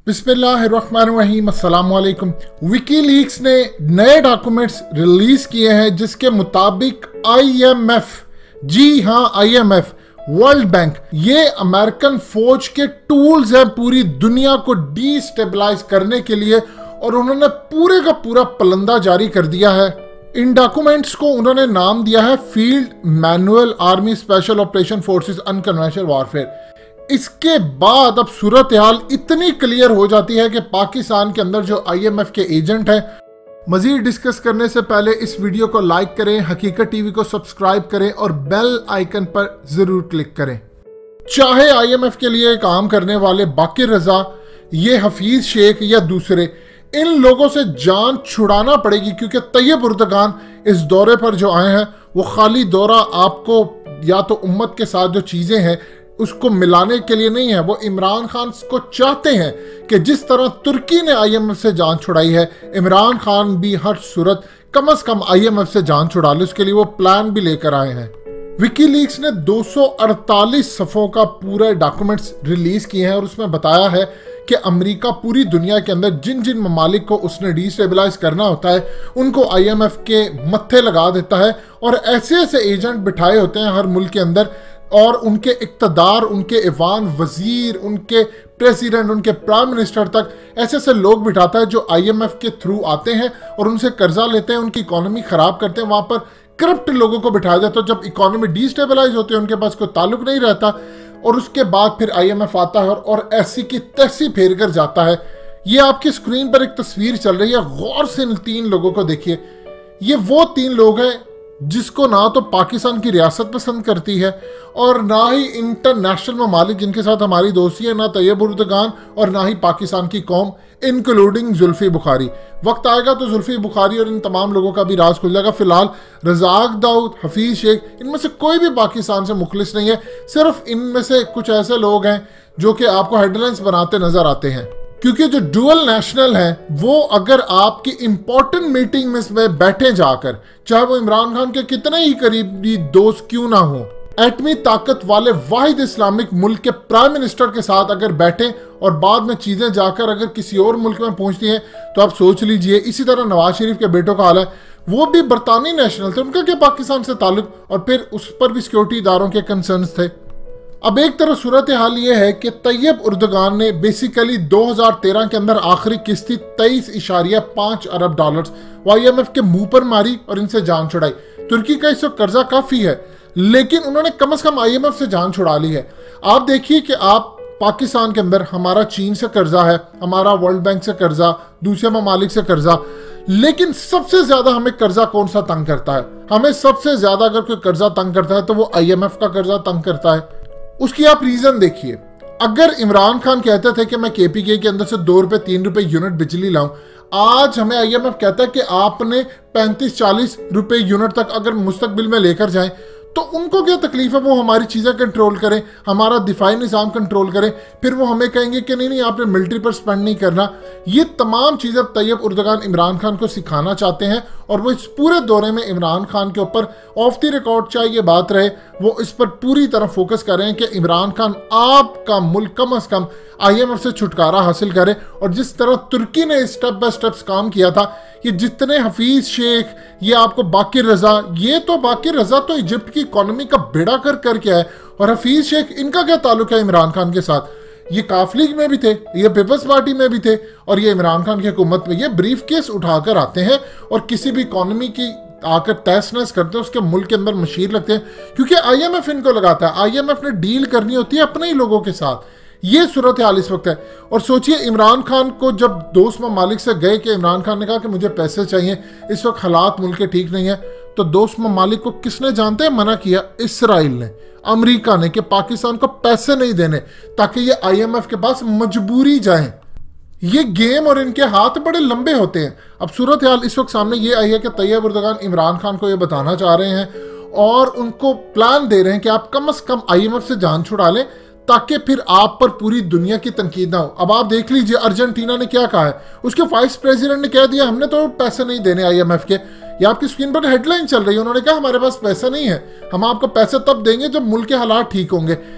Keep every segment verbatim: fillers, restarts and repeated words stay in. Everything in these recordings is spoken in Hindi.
बिस्मिल्लाहिर्रहमानिर्रहीम अस्सलाम वालेकुम। विकीलीक्स ने नए डॉक्यूमेंट्स रिलीज किए हैं जिसके मुताबिक आईएमएफ, जी हाँ आईएमएफ, वर्ल्ड बैंक, ये अमेरिकन फौज के टूल्स हैं पूरी दुनिया को डीस्टेबलाइज करने के लिए, और उन्होंने पूरे का पूरा पलंदा जारी कर दिया है। इन डॉक्यूमेंट्स को उन्होंने नाम दिया है field manual army special operation forces unconventional warfare. इसके बाद अब सूरत हाल इतनी क्लियर हो जाती है कि पाकिस्तान के अंदर जो आईएमएफ के एजेंट हैं। मजीद डिस्कस करने से पहले इस वीडियो को लाइक करें, हकीकत टीवी को सब्सक्राइब करें और बेल आइकन पर जरूर क्लिक करें। चाहे आईएमएफ के लिए काम करने वाले बाकिर रजा, ये हफीज शेख या दूसरे, इन लोगों से जान छुड़ाना पड़ेगी, क्योंकि तैयब उर्दगान इस दौरे पर जो आए हैं वो खाली दौरा आपको या तो उम्मत के साथ जो चीजें हैं उसको मिलाने के लिए नहीं है। वो इमरान खान को चाहते हैं कि जिस तरह तुर्की ने आईएमएफ से जान छुड़ाई है, इमरान खान भी हर सूरत कम से कम आईएमएफ से जान छुड़ा ले। उसके लिए वो प्लान भी लेकर आए हैं। विकीलीक्स ने दो सौ अड़तालीस सफ़ों का पूरे डॉक्यूमेंट्स रिलीज किए हैं और उसमें बताया है कि अमेरिका पूरी दुनिया के अंदर जिन जिन ममालिक को उसने डिस्टेबलाइज करना होता है उनको आईएमएफ के मत्थे लगा देता है, और ऐसे ऐसे एजेंट बिठाए होते हैं हर मुल्क के अंदर, और उनके इक़्तिदार, उनके ईवान वजीर, उनके प्रेसिडेंट, उनके प्राइम मिनिस्टर तक ऐसे ऐसे लोग बिठाता है जो आईएमएफ के थ्रू आते हैं और उनसे कर्जा लेते हैं, उनकी इकोनॉमी खराब करते हैं। वहां पर करप्ट लोगों को बिठाया जाता है। जब इकोनॉमी डिस्टेबलाइज होती है, उनके पास कोई ताल्लुक नहीं रहता, और उसके बाद फिर आईएमएफ आता है और, और ऐसी की तैसी फेर कर जाता है। ये आपकी स्क्रीन पर एक तस्वीर चल रही है, गौर से इन तीन लोगों को देखिए। ये वो तीन लोग हैं जिसको ना तो पाकिस्तान की रियासत पसंद करती है और ना ही इंटरनेशनल ममालिक जिनके साथ हमारी दोस्ती है, ना तैयब उर्दगान और ना ही पाकिस्तान की कौम, इंक्लूडिंग जुल्फी बुखारी। वक्त आएगा तो जुल्फी बुखारी और इन तमाम लोगों का भी राज खुल जाएगा। फिलहाल रजाक दाऊद, हफीज शेख, इनमें से कोई भी पाकिस्तान से मुखलिस नहीं है। सिर्फ इनमें से कुछ ऐसे लोग हैं जो कि आपको हेडलाइंस बनाते नजर आते हैं, क्योंकि जो डुअल नेशनल है वो अगर आपकी इंपॉर्टेंट मीटिंग में इसमें बैठे जाकर, चाहे वो इमरान खान के कितने ही करीबी दोस्त क्यों ना हो, एटमी ताकत वाले वाहिद इस्लामिक मुल्क के प्राइम मिनिस्टर के साथ अगर बैठे और बाद में चीजें जाकर अगर किसी और मुल्क में पहुंचती हैं, तो आप सोच लीजिए। इसी तरह नवाज शरीफ के बेटों का हाल है, वो भी बरतानी नेशनल थे, उनका क्या पाकिस्तान से ताल्लुक, और फिर उस पर भी सिक्योरिटी इदारों के कंसर्न्स थे। अब एक तरफ सूरत हाल ये है कि तैयब उर्दगान ने बेसिकली दो हज़ार तेरह के अंदर आखिरी किस्ती तेईस इशारिया पांच अरब डॉलर्स आईएमएफ के मुंह पर मारी और इनसे जान छुड़ाई। तुर्की का इस वक्त कर्जा काफी है, लेकिन उन्होंने कम से कम आईएमएफ से जान छुड़ा ली है। आप देखिए कि आप पाकिस्तान के अंदर हमारा चीन से कर्जा है, हमारा वर्ल्ड बैंक से कर्जा, दूसरे ममालिक से कर्जा, लेकिन सबसे ज्यादा हमें कर्जा कौन सा तंग करता है? हमें सबसे ज्यादा अगर कोई कर्जा तंग करता है तो वो आईएमएफ का कर्जा तंग करता है। उसकी आप रीजन देखिए। अगर इमरान खान कहते थे कि मैं केपीके के अंदर से दो रुपए तीन रुपए यूनिट बिजली लाऊं, आज हमें आईएमएफ कहता है कि आपने पैंतीस चालीस रुपए यूनिट तक अगर मुस्तकबिल में लेकर जाएं, तो उनको क्या तकलीफ है? वो हमारी चीज़ें कंट्रोल करें, हमारा दिफाई निज़ाम कंट्रोल करें, फिर वो हमें कहेंगे कि नहीं नहीं आपने मिलिट्री पर स्पेंड नहीं करना। ये तमाम चीज़ें तैयब उर्दगान इमरान खान को सिखाना चाहते हैं, और वो इस पूरे दौरे में इमरान खान के ऊपर ऑफ द रिकॉर्ड चाहे ये बात रहे, वो इस पर पूरी तरह फोकस कर रहे हैं कि इमरान खान आपका मुल्क कम अज़ कम आईएमएफ से छुटकारा हासिल करे। और जिस तरह तुर्की ने स्टेप बाय स्टेप्स काम किया था, ये जितने हफीज शेख, ये आपको बाकिर रजा, ये तो बाकिर रजा तो इजिप्ट की इकोनॉमी का बेड़ा कर करके है, और हफीज शेख इनका क्या ताल्लुक है इमरान खान के साथ? ये काफ लीग में भी थे, ये पीपल्स पार्टी में भी थे, और ये इमरान खान की हुकूमत में ये ब्रीफ केस उठाकर आते हैं और किसी भी इकोनॉमी की आकर तहस नहस करते हैं, उसके मुल्क के अंदर मशीर लगते हैं, क्योंकि आईएमएफ इनको लगाता है। आईएमएफ ने डील करनी होती है अपने ही लोगों के साथ। ये सूरत हाल इस वक्त है। और सोचिए, इमरान खान को जब दोस्त ममालिक से गए कि इमरान खान ने कहा कि मुझे पैसे चाहिए, इस वक्त हालात मुल्क के ठीक नहीं है, तो दोस्त ममालिक को किसने जानते हैं मना किया? इसराइल ने, अमेरिका ने, कि पाकिस्तान को पैसे नहीं देने ताकि ये आईएमएफ के पास मजबूरी जाए। ये गेम और इनके हाथ बड़े लंबे होते हैं। अब सूरत हाल इस वक्त सामने ये आई है कि तैयब उर्दगान इमरान खान को ये बताना चाह रहे हैं और उनको प्लान दे रहे हैं कि आप कम से कम आईएमएफ से जान छुड़ा लें, ताकि फिर आप पर पूरी दुनिया की तनकीद ना हो। अब आप देख लीजिए अर्जेंटीना ने क्या कहा है, उसके वाइस प्रेसिडेंट ने कह दिया हमने तो पैसे नहीं देने आईएमएफ के। ये आपकी स्क्रीन पर हेडलाइन चल रही है, उन्होंने कहा हमारे पास पैसे नहीं है, हम आपको पैसे तब देंगे जब मुल्क के हालात ठीक होंगे।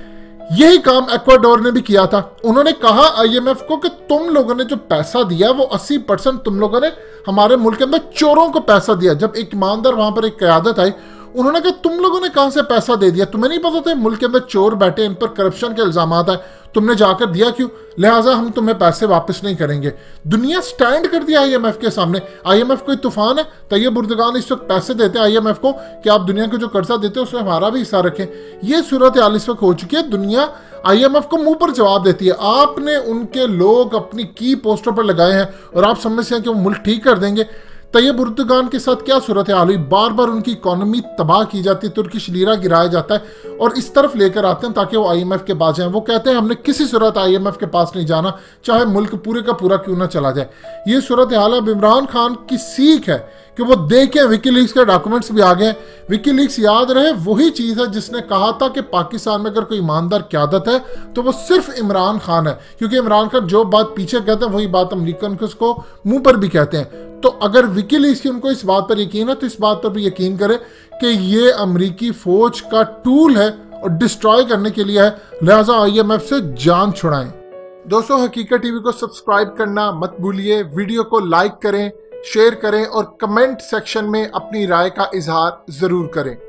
यही काम इक्वाडोर ने भी किया था। उन्होंने कहा आईएमएफ को कि तुम लोगों ने जो पैसा दिया वो अस्सी परसेंट तुम लोगों ने हमारे मुल्क के अंदर चोरों को पैसा दिया। जब एक ईमानदार वहां पर एक क़यादत आई, उन्होंने कहा तुम लोगों ने कहां से पैसा दे दिया, तुम्हें नहीं पता था मुल्क के अंदर चोर बैठे, इन पर करप्शन के इल्जाम है, तुमने जाकर दिया क्यों, लिहाजा हम तुम्हें पैसे वापस नहीं करेंगे। दुनिया स्टैंड कर दिया आईएमएफ के सामने। आईएमएफ कोई तूफान है? तैयब उर्दगान इस वक्त पैसे देते हैं आईएमएफ को कि आप दुनिया को जो कर्जा देते हो उसमें हमारा भी हिस्सा रखें। ये सूरत हाल इस वक्त हो चुकी है। दुनिया आईएमएफ को मुंह पर जवाब देती है। आपने उनके लोग अपनी की पोस्टर पर लगाए हैं और आप समझते हैं कि वो मुल्क ठीक कर देंगे। तैयब उर्दगान के साथ क्या सूरत हाल हुई, बार बार उनकी इकोनॉमी तबाह की जाती है, तुर्किश लीरा गिराया जाता है और इस तरफ लेकर आते हैं ताकि वो आईएमएफ के पास जाएं। वो कहते हैं हमने किसी सूरत आईएमएफ के पास नहीं जाना, चाहे मुल्क पूरे का पूरा क्यों ना चला जाए। ये सूरत हाल है। इमरान खान की सीख है कि वो देखें विकीलीक्स के डॉक्यूमेंट्स भी आ गए। विकीलीक्स याद रहे वही चीज़ है जिसने कहा था कि पाकिस्तान में अगर कोई ईमानदार क़यादत है तो वो सिर्फ इमरान खान है, क्योंकि इमरान खान जो बात पीछे कहते हैं वही बात अमेरिकन को उसको मुंह पर भी कहते हैं। तो अगर विकीलीक्स की उनको इस बात पर यकीन है तो इस बात पर भी यकीन करें कि ये अमेरिकी फौज का टूल है और डिस्ट्रॉय करने के लिए है, लिहाजा आईएमएफ से जान छुड़ाएं। दोस्तों, हकीकत टीवी को सब्सक्राइब करना मत भूलिए, वीडियो को लाइक करें, शेयर करें और कमेंट सेक्शन में अपनी राय का इजहार जरूर करें।